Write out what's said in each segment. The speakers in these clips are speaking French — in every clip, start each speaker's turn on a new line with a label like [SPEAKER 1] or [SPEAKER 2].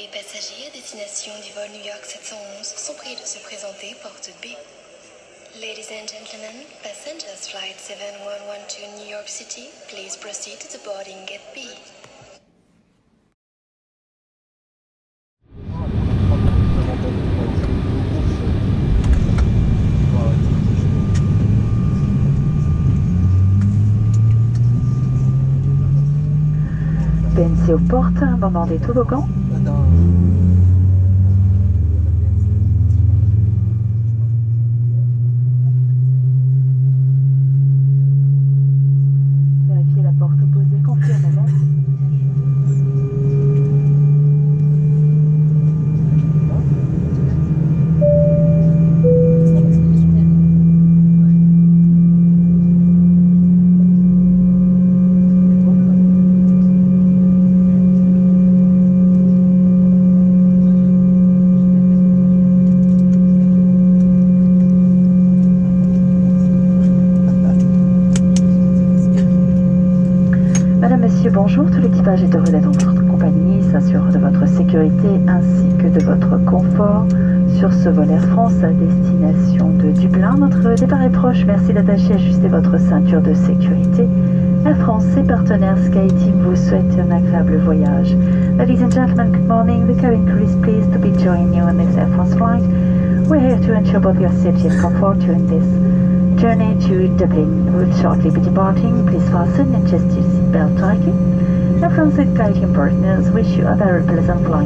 [SPEAKER 1] Les passagers à destination du vol New York 711 sont prêts de se présenter porte B. Ladies and gentlemen, passengers flight 7112 to New York City, please proceed to the boarding gate B.
[SPEAKER 2] PNC aux portes, un moment des toboggans. Vérifiez la porte opposée, confirmez-la. Bonjour, tout l'équipage est heureux d'être en votre compagnie, s'assure de votre sécurité ainsi que de votre confort sur ce vol Air France à destination de Dublin. Notre départ est proche, merci d'attacher et ajuster votre ceinture de sécurité. Air France et partenaires SkyTeam vous souhaitent un agréable voyage. Ladies and gentlemen, good morning. The cabin crew is pleased to be joining you on this Air France flight. We're here to ensure both your safety and comfort during this journey to Dublin. We'll shortly be departing. Please fasten and adjust your seatbelt tightly. Air France and SkyTeam partners wish you a very pleasant flight.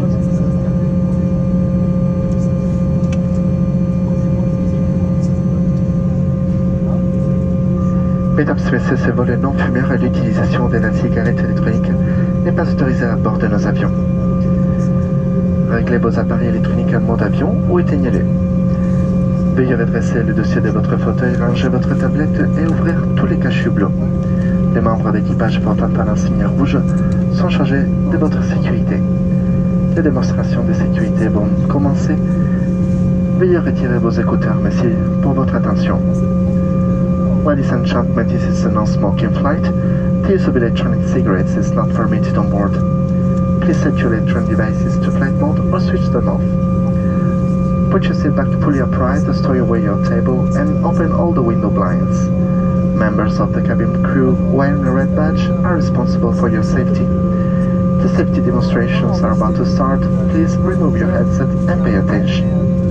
[SPEAKER 3] Mesdames et messieurs, ces vols non fumeurs et l'utilisation de la cigarette électronique n'est pas autorisée à bord de nos avions. Réglez vos appareils électroniques en mode avion ou éteignez-les. Veuillez redresser le dossier de votre fauteuil, ranger votre tablette et ouvrir tous les cachets bleus. Les membres d'équipage portant un insigne rouge sont chargés de votre sécurité. Les démonstrations de sécurité vont commencer. Veuillez retirer vos écouteurs, merci pour votre attention. Ladies and gentlemen, this is a non-smoking flight. The use of electronic cigarettes is not permitted on board. Please set your electronic devices to flight mode or switch them off. Put your seat back fully upright, stow away your table, and open all the window blinds. Members of the cabin crew wearing a red badge are responsible for your safety. The safety demonstrations are about to start. Please remove your headset and pay attention.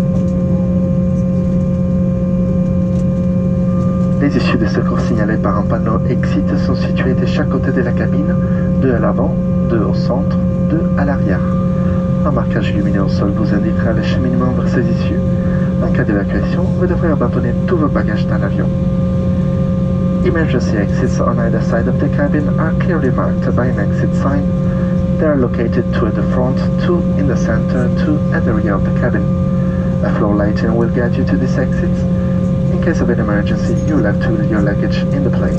[SPEAKER 3] Les issues de secours signalées par un panneau exit sont situées de chaque côté de la cabine, 2 à l'avant, 2 au centre, 2 à l'arrière. Un marquage lumineux au sol vous indiquera le cheminement vers ces issues. En cas d'évacuation, vous devrez abandonner tous vos bagages dans l'avion. Emergency exits on either side of the cabin are clearly marked by an exit sign. They are located 2 at the front, 2 in the center, 2 at the rear of the cabin. A floor lighting will guide you to these exits. In case of an emergency, you will have to leave your luggage in the plane.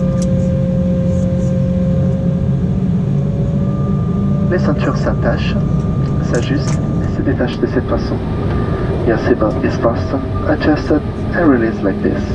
[SPEAKER 3] Les ceintures s'attachent, s'ajustent et se détachent de cette façon. Your seatbelt is fastened, adjusted and released like this.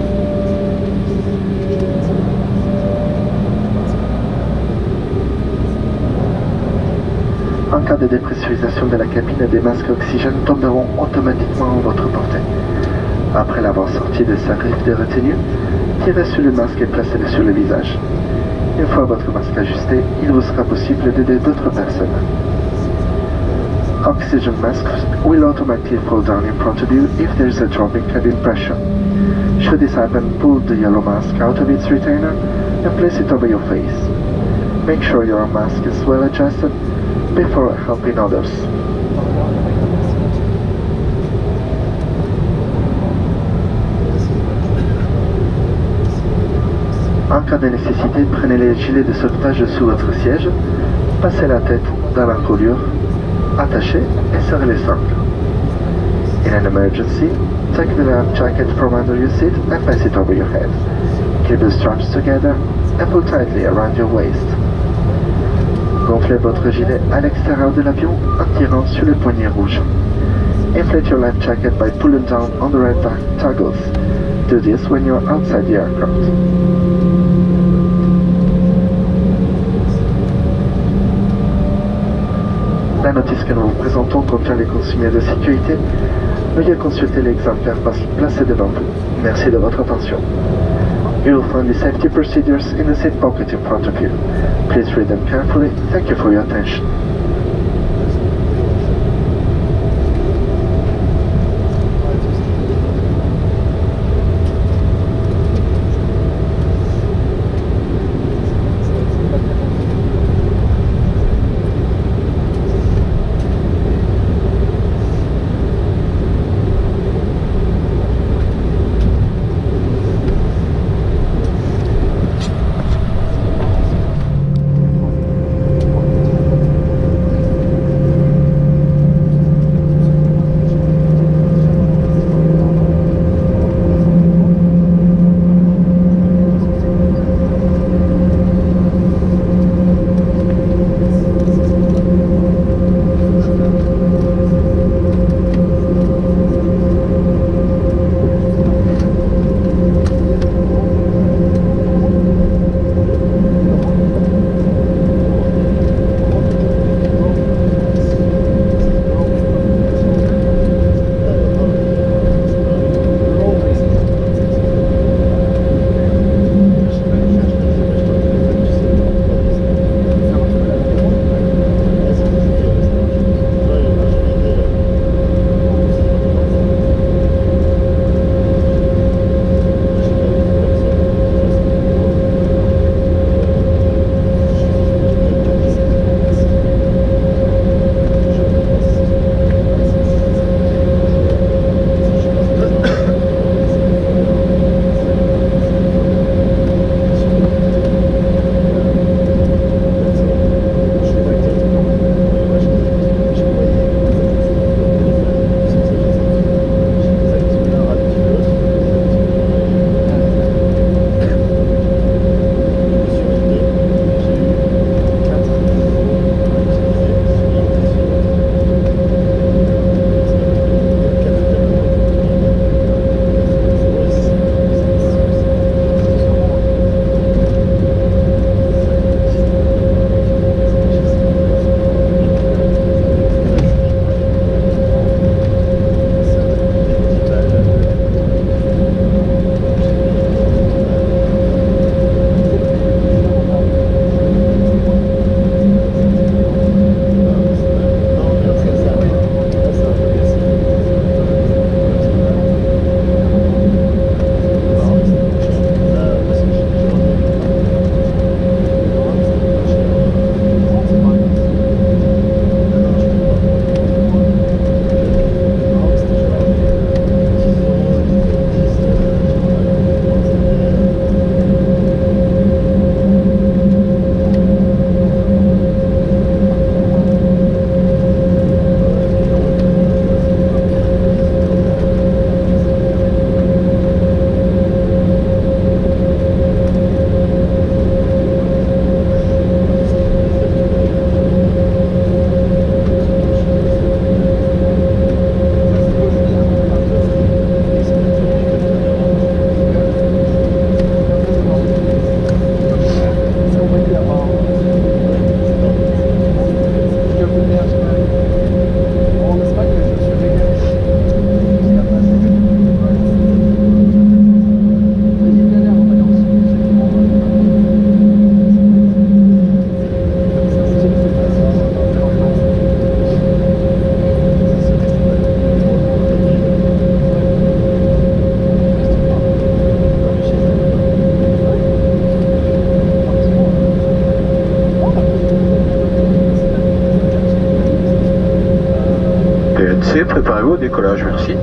[SPEAKER 3] En cas de dépressurisation de la cabine, des masques oxygène tomberont automatiquement à votre portée. Après l'avoir sorti de sa griffe de retenue, tirez sur le masque et placez-le sur le visage. Une fois votre masque ajusté, il vous sera possible d'aider d'autres personnes. Oxygen masks will automatically fall down in front of you if there is a drop in cabin pressure. Should this happen, pull the yellow mask out of its retainer and place it over your face. Make sure your mask is well adjusted before helping others. En cas de nécessité, prenez les gilets de sauvetage sous votre siège, passez la tête dans l'encolure, attachez et serrez les sangles. In an emergency, take the life jacket from under your seat and pass it over your head. Keep the straps together and pull tightly around your waist. Gonflez votre gilet à l'extérieur de l'avion en tirant sur les poignets rouges. Inflate your life jacket by pulling down on the red toggles. Do this when you are outside the aircraft. La notice que nous vous présentons contient les consignes de sécurité. Veuillez consulter l'exemplaire placé devant vous. Merci de votre attention. You will find the safety procedures in the seat pocket in front of you. Please read them carefully. Thank you for your attention.
[SPEAKER 4] Préparez-vous au décollage, merci.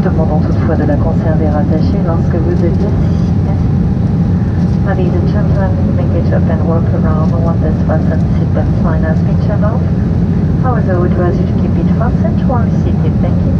[SPEAKER 2] demandons toutefois de la conserver attachée lorsque vous êtes assis. Merci. Ladies and gentlemen, make it up and work around once this fastened seatbelt sign has been turned off. However, we advise you to keep it fastened while seated. Thank you.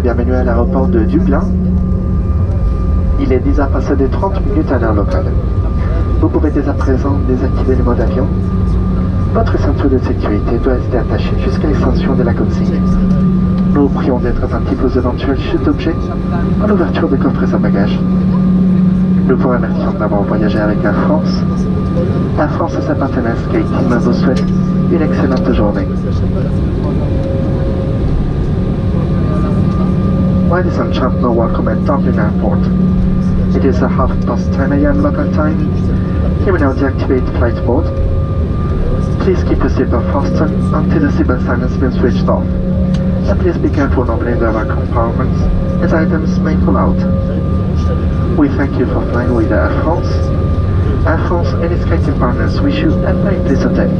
[SPEAKER 3] bienvenue à l'aéroport de Dublin. Il est 10h passé de 30 minutes à l'heure locale. Vous pouvez dès à présent désactiver le mode avion. Votre ceinture de sécurité doit rester attachée jusqu'à l'extension de la consigne. Nous vous prions d'être attentifs aux éventuelles chutes d'objets à l'ouverture des coffres à bagages. Nous vous remercions d'avoir voyagé avec Air France. Air France et sa partenaire SkyTeam vous souhaitent une excellente journée. Ladies and gentlemen, welcome at Dublin Airport. It is 10:30 a.m. local time. You will now deactivate flight mode. Please keep your seatbelt fastened until the seatbelt sign has been switched off. And please be careful when opening the other compartments, as items may fall out. We thank you for flying with Air France. Air France and its SkyTeam partners wish you a very pleasant day.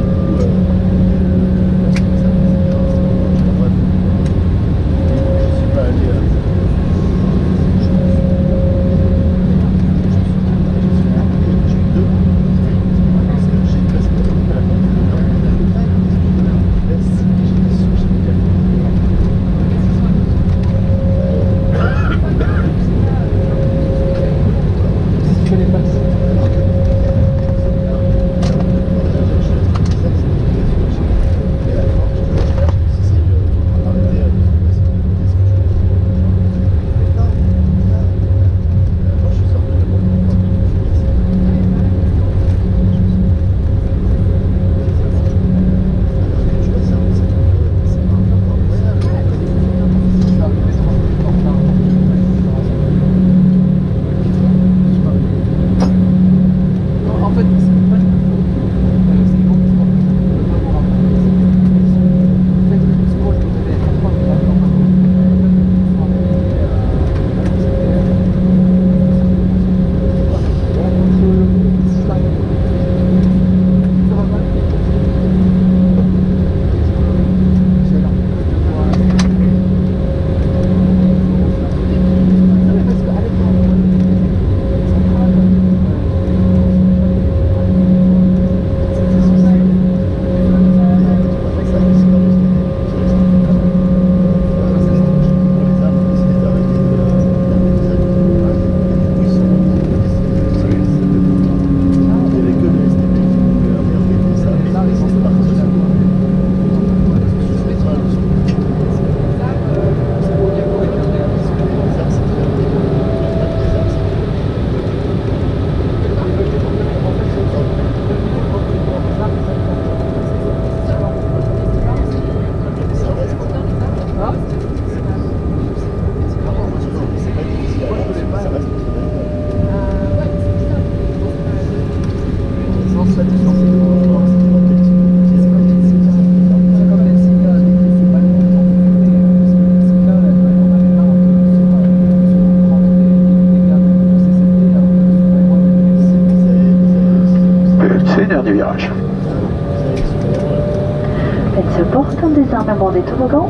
[SPEAKER 2] Faites ce porte un désarmement des toboggans.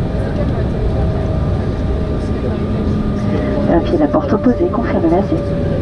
[SPEAKER 2] Vérifiez la porte opposée, confirmez la C.